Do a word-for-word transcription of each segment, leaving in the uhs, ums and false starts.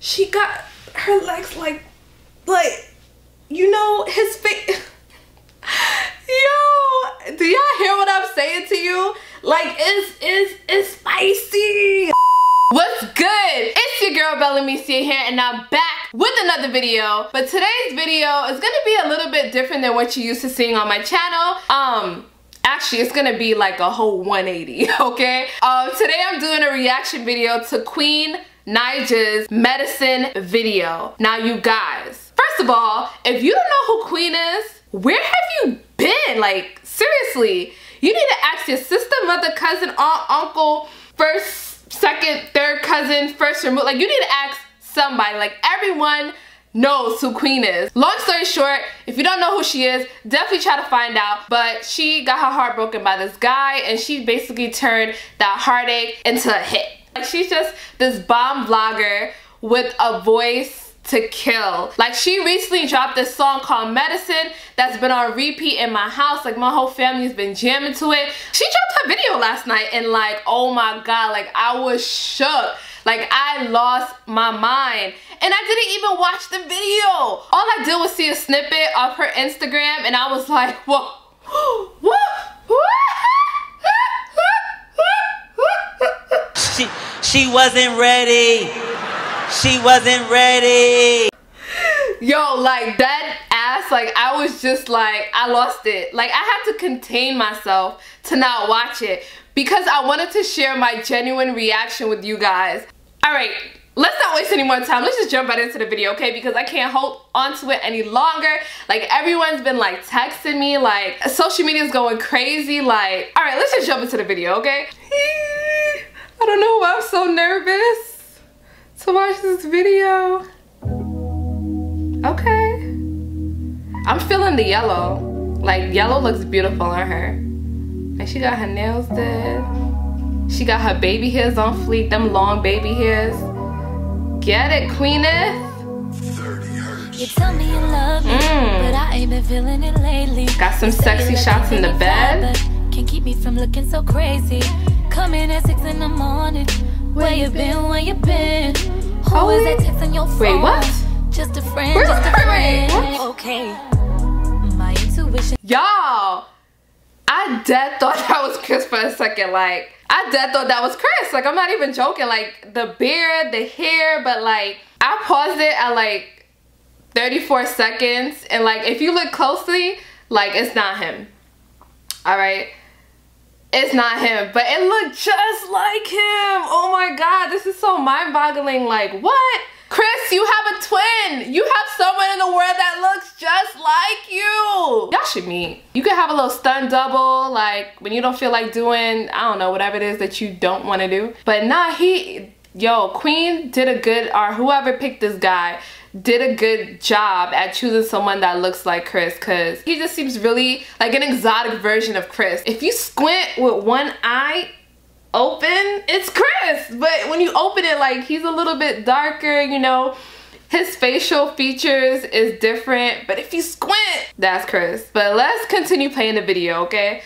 she got her legs like, like, you know, his face. Yo, do y'all hear what I'm saying to you? Like, it's, it's, it's spicy. What's good? It's your girl Bella Mecia here, and I'm back with another video. But today's video is gonna be a little bit different than what you're used to seeing on my channel. Um, actually, it's gonna be like a whole one eighty, okay? Um, today I'm doing a reaction video to Queen Naija's medicine video. Now, you guys, first of all, if you don't know who Queen is, where have you been? Like, seriously, you need to ask your sister, mother, cousin, aunt, uncle, first, second, third cousin, first remove. Like, you need to ask somebody. Like, everyone knows who Queen is. Long story short, if you don't know who she is, definitely try to find out. But she got her heart broken by this guy, and she basically turned that heartache into a hit. Like, she's just this bomb vlogger with a voice to kill. Like, she recently dropped this song called Medicine that's been on repeat in my house. Like, my whole family's been jamming to it. She dropped her video last night, and like, oh my god, like, I was shook. Like, I lost my mind. And I didn't even watch the video. All I did was see a snippet of her Instagram, and I was like, whoa, what? She, she wasn't ready. She wasn't ready. Yo, like, that ass, like, I was just like, I lost it. Like, I had to contain myself to not watch it because I wanted to share my genuine reaction with you guys. Alright, let's not waste any more time. Let's just jump right into the video, okay? Because I can't hold onto it any longer. Like, everyone's been like texting me, like, social media is going crazy. Like, alright, let's just jump into the video, okay? I don't know why I'm so nervous to watch this video. Okay. I'm feeling the yellow. Like, yellow looks beautiful on her. And she got her nails did. She got her baby hairs on fleek, them long baby hairs. Get it, Queeneth? You tell me you love me, mm. but I ain't been feeling it lately. Got some sexy shots in the bed. Can't keep me from looking so crazy. Coming at six in the morning. Where you been, where you been? Who oh, is that texting your phone? Wait, what? Just a friend, Where's just a friend. What? Okay. My intuition. Y'all, I dead thought that was Chris for a second. Like, I dead thought that was Chris. Like, I'm not even joking. Like, the beard, the hair, but like, I paused it at like thirty-four seconds. And like, if you look closely, like, it's not him. All right. It's not him, but it looked just like him. Oh my god, this is so mind-boggling. Like, what? Chris, you have a twin. You have someone in the world that looks just like you. Y'all should meet. You could have a little stunt double, like, when you don't feel like doing, I don't know, whatever it is that you don't want to do. But nah, he, yo, Queen did a good, or whoever picked this guy, did a good job at choosing someone that looks like Chris, because he just seems really like an exotic version of Chris. If you squint with one eye open, it's Chris, but when you open it, like, he's a little bit darker, you know, his facial features is different, but if you squint, that's Chris. But let's continue playing the video, okay?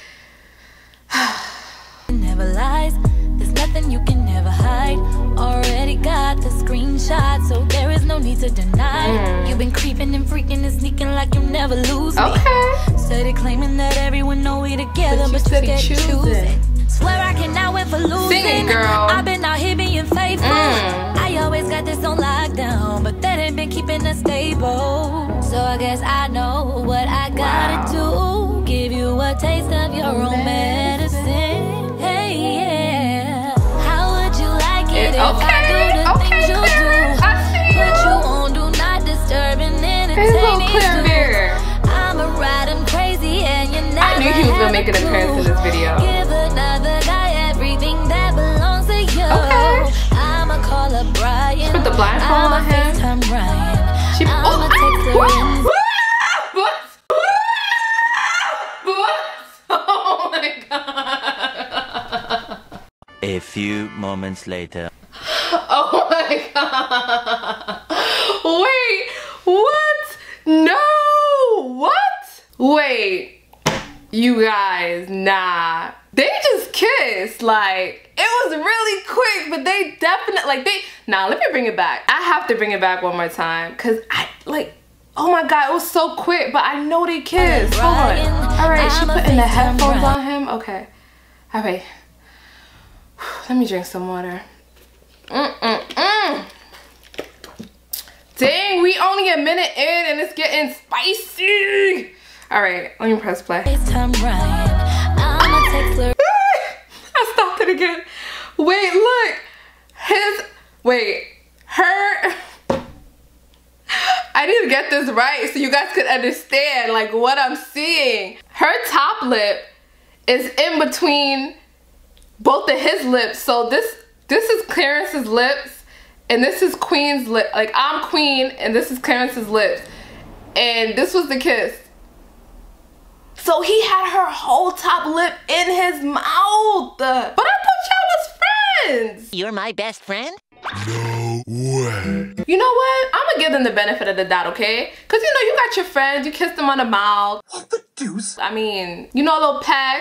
Never lies, there's nothing you can never hide. Already got the screenshot, so there is no need to deny. Mm. You've been creeping and freaking and sneaking like you never lose me. Okay. Steady claiming that everyone know we together, but, but you steady choosing. Swear I cannot wait for losing. Sing it, girl. I've been out here being faithful. Mm. I always got this on lockdown, but that ain't been keeping us stable. So I guess I know what I gotta wow. do. Give you a taste of your own medicine. Hey, yeah. How would you like it if okay. I do the okay, things you Claire. do? I see you. Put you on, do not disturb and entertaining. I'm a ride, I'm crazy, and you never I knew he was gonna make an appearance in this video. Give another guy everything that belongs to you. Okay. I'ma call up Brian. Put the blindfold on him. She, I'ma text her in. Oh my god. A few moments later. Oh my god. Wait, what? No, what? Wait, you guys, nah. They just kissed, like, it was really quick, but they definitely, like, they Nah, let me bring it back. I have to bring it back one more time. Cause I, like, oh my God, it was so quick, but I know they kissed. Hold on. All right, she putting the headphones on him. Okay. All right. Let me drink some water. Mm-mm-mm. Dang, we only a minute in and it's getting spicy. All right, let me press play. I stopped it again. Wait, look. His, wait, her. I need to get this right so you guys could understand like what I'm seeing. Her top lip is in between both of his lips. So this this is Clarence's lips and this is Queen's lip. Like I'm Queen and this is Clarence's lips. And this was the kiss. So he had her whole top lip in his mouth. But I thought y'all was friends. You're my best friend? No way. You know what? I'm gonna give them the benefit of the doubt, okay? Cause you know, you got your friends, you kissed them on the mouth. What the deuce? I mean, you know, a little peck.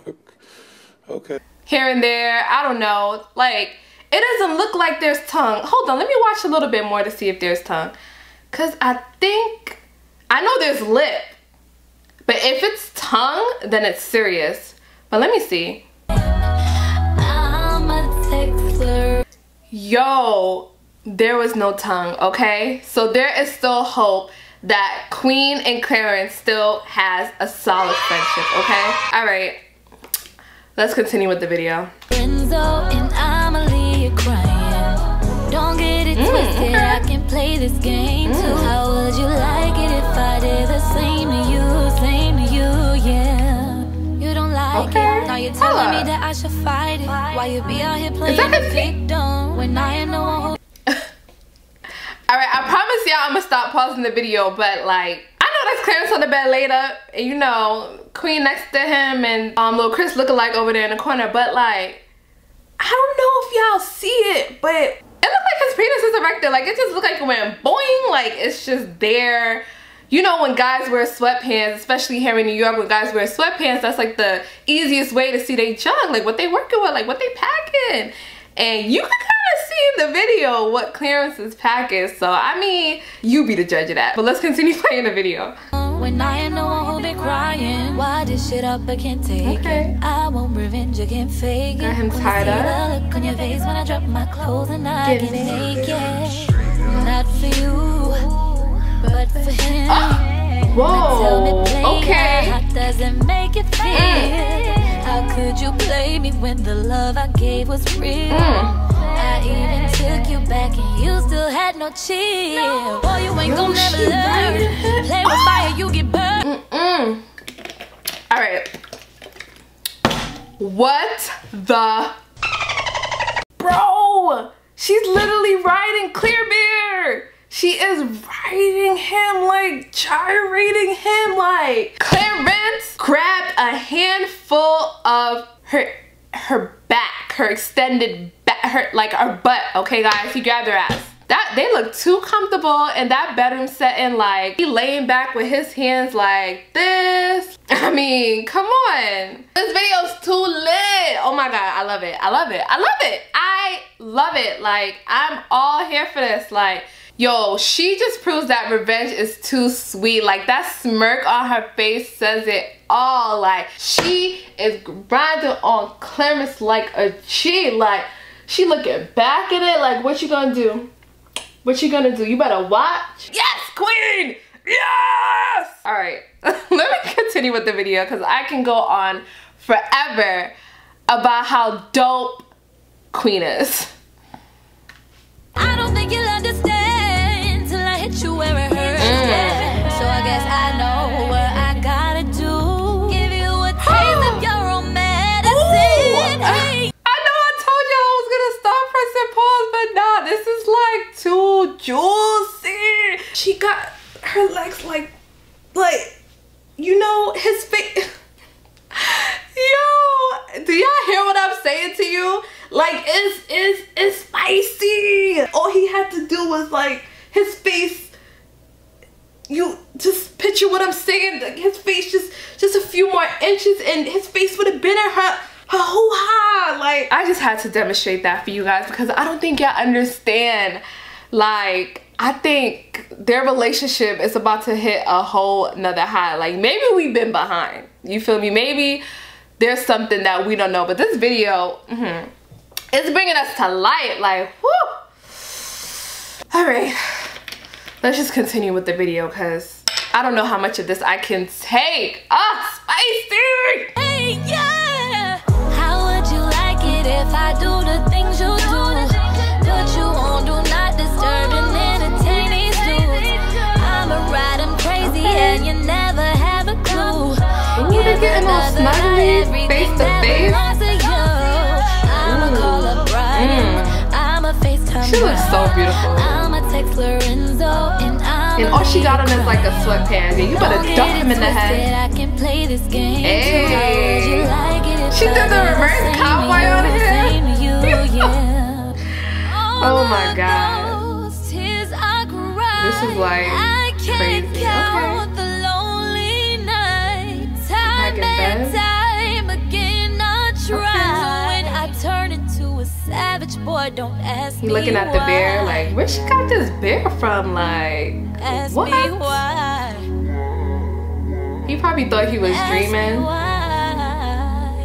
Okay. Here and there, I don't know. Like, it doesn't look like there's tongue. Hold on, let me watch a little bit more to see if there's tongue. Cause I think, I know there's lip. But if it's tongue, then it's serious. But let me see. I'm a texter. Yo, there was no tongue, okay? So there is still hope that Queen and Clarence still has a solid friendship, okay? All right, let's continue with the video. Renzo and Amelie are crying. Don't get it Mm, twisted, okay. I can play this game too. Mm. How would you like it if I did the same to you, same to you, yeah? You don't like Okay. it, now you're telling Hold me up. that I should fight it. Why you be out here playing that the his feet? victim when I am the one who... All right, I promise y'all I'm gonna stop pausing the video, but like, I know that's Clarence on the bed laid up, and you know, Queen next to him, and um, little Chris lookalike over there in the corner, but like, I don't know if y'all see it, but it looked like his penis is erected. Like, it just looked like it went boing, like it's just there. You know, when guys wear sweatpants, especially here in New York, when guys wear sweatpants, that's like the easiest way to see they junk, like what they working with, like what they packing. And you can kind of see in the video what Clarence is packing. So, I mean, you be the judge of that. But let's continue playing the video. When I am the one who been crying. Why this shit up, I can't take Okay. it. I won't revenge, I can't fake it. Got him When I tied see up. the look on your face when I drop my clothes and I Get get it. naked. Not for you, but for him. Whoa, Tell me plain, okay. how does it make you feel? Mm. How could you play me when the love I gave was real? Mm. I even took you back and you still had no chill. Boy, you ain't Yo, gonna never she learn. right. Play with fire, you get burned. Mm-mm. All right. What the? Bro, she's literally riding Clear Bear. She is riding him, like gyrating him, like Clarence grabbed a handful of her her back, her extended back, her like her butt. Okay, guys, he grabbed her ass. That they look too comfortable in that bedroom setting, like he laying back with his hands like this. I mean, come on. This video's too lit. Oh my God, I love it. I love it. I love it. I love it. Like, I'm all here for this. Like, yo, she just proves that revenge is too sweet. Like, that smirk on her face says it all. Like, she is grinding on Clarence like a G. Like, she looking back at it like, what you gonna do? What you gonna do? You better watch. Yes, Queen! Yes! All right, let me continue with the video because I can go on forever about how dope Queen is. I don't think you'll understand till I hit you where it hurts. Yeah. So I guess I know what I gotta do. Give you a taste of your own medicine. Hey. I know I told you I was gonna stop, press and pause, but nah, this is like too juicy. She got her legs like, like, you know, his face. Yo, do y'all hear what I'm saying to you? Like, it's, it's, it's spicy. All he had to do was like, his face, you just picture what I'm saying. Like, his face just, just a few more inches and his face would have been in her, hoo-ha. Like, I just had to demonstrate that for you guys because I don't think y'all understand. Like, I think their relationship is about to hit a whole nother high. Like, maybe we've been behind. You feel me? Maybe there's something that we don't know. But this video, mm-hmm, it's bringing us to light. Like, whoo. All right. Let's just continue with the video because I don't know how much of this I can take. Ah, spicy! Hey, yeah. How would you like it if I do the things you do? Put you on, do not disturb and entertain these dudes. I'm a ride, I'm crazy, okay. And you never have a clue. Ooh, they're getting all snuggly, face to face. I'm a call up Brian. I'm a FaceTime. She looks so beautiful. I'm a text Lorenzo, and I'm And all she got on is like a sweatpants. And you better dump him in the head. I can play this game. Hey. She did the reverse cowboy on him. Oh my god. This is like crazy. Okay. Back in bed. When I turn into a savage boy, don't ask me He looking at the why. bear like, where she got this bear from? Like, Ask what? me why. He probably thought he was Ask me dreaming. why.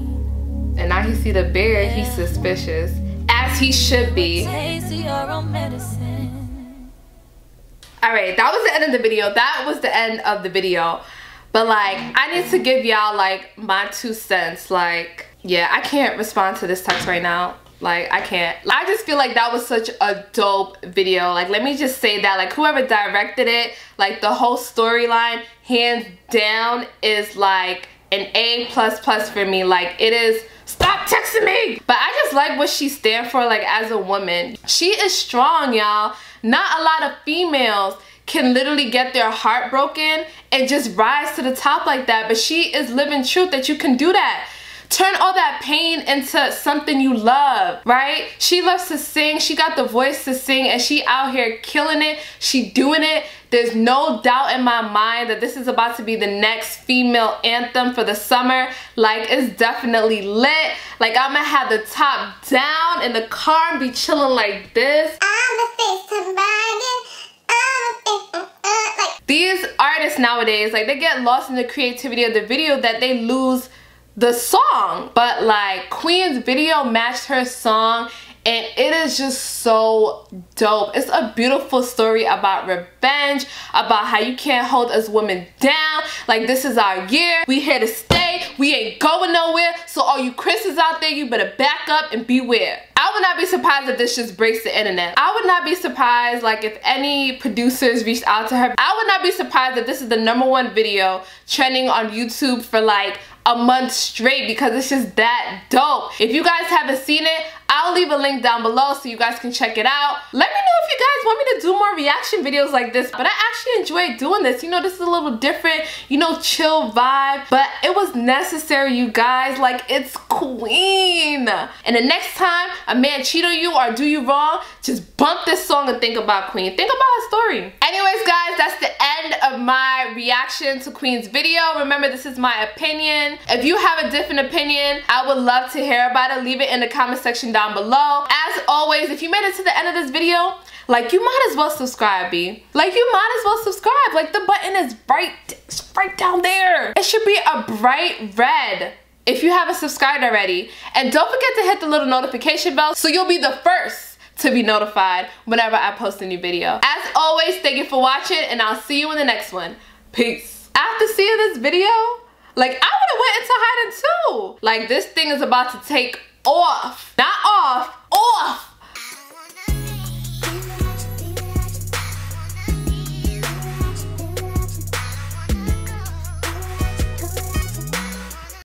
And now he see the bear, he's suspicious. As he should be. Taste your own medicine. Alright, that was the end of the video. That was the end of the video. But like, I need to give y'all like my two cents. Like, yeah, I can't respond to this text right now. Like, I can't. I just feel like that was such a dope video. Like, let me just say that. Like, whoever directed it, like the whole storyline, hands down, is like an A plus plus for me. Like, it is. Stop texting me! But I just like what she stands for, like, as a woman. She is strong, y'all. Not a lot of females can literally get their heart broken and just rise to the top like that. But she is living truth that you can do that. Turn all that pain into something you love, right? She loves to sing. She got the voice to sing and she out here killing it. She doing it. There's no doubt in my mind that this is about to be the next female anthem for the summer. Like, it's definitely lit. Like, I'm gonna have the top down in the car and be chilling like this. I'm a FaceTime Brian. I'm a FaceTime, like. These artists nowadays, like, they get lost in the creativity of the video that they lose the song. But like, Queen's video matched her song and it is just so dope. It's a beautiful story about revenge, about how you can't hold us women down. Like, this is our year. We here to stay. We ain't going nowhere. So all you Chris's out there, you better back up and beware. I would not be surprised if this just breaks the internet. I would not be surprised, like, if any producers reached out to her. I would not be surprised if this is the number one video trending on YouTube for like a month straight because it's just that dope. If you guys haven't seen it, I'll leave a link down below so you guys can check it out. Let me know if you guys want me to do more reaction videos like this. But I actually enjoy doing this. You know, this is a little different, you know, chill vibe. But it was necessary, you guys. Like, it's Queen. And the next time a man cheat on you or do you wrong, just bump this song and think about Queen. Think about her story. Anyways, guys, that's the end of my reaction to Queen's video. Remember, this is my opinion. If you have a different opinion, I would love to hear about it. Leave it in the comment section down below. As always, if you made it to the end of this video, like, you might as well subscribe, B. Like, you might as well subscribe. Like, the button is right, right down there. It should be a bright red if you haven't subscribed already. And don't forget to hit the little notification bell so you'll be the first to be notified whenever I post a new video. As always, thank you for watching and I'll see you in the next one. Peace. After seeing this video, like, I would've went into hiding too. Like, this thing is about to take off. Not